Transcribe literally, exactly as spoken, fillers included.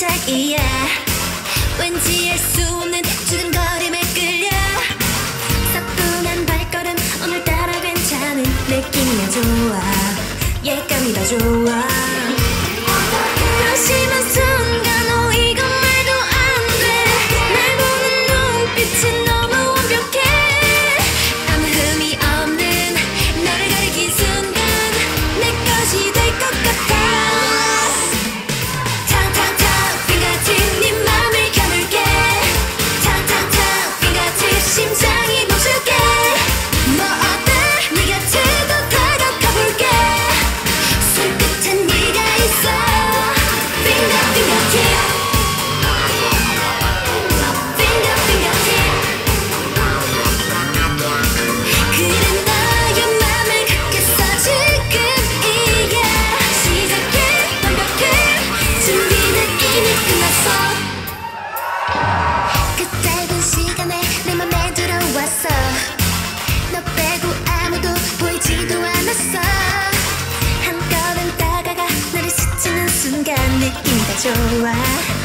시작이야. 왠지 알 수 없는 두근거림에 끌려. 사뿐한 발걸음 오늘따라 괜찮은 느낌이야. 좋아, 예감이 다 좋아. 한심한 순간 어 이건 말도 안 돼. 날 보는 눈빛은 너무 완벽해. 아무 흠이 없는 너를 가리킨 순간 내 것이 될 것 같아. 탕탕탕 Fingertip 네 맘을 겨눌게. 탕탕탕 Fingertip 심장이 멈출게. 뭐 어때 네 곁으로 다가가 볼게. 손끝엔 네가 있어. Finger Fingertip Finger Fingertip. 그래 너의 맘을 갖겠어 지금이야. 시작해 완벽해. 준비는 이미 끝났어. 그 짧은 시간에 내 맘에 들어왔어. 너 빼고 아무도 보이지도 않았어. 한 걸음 다가가 나를 스치는 순간 느낌이 다 좋아.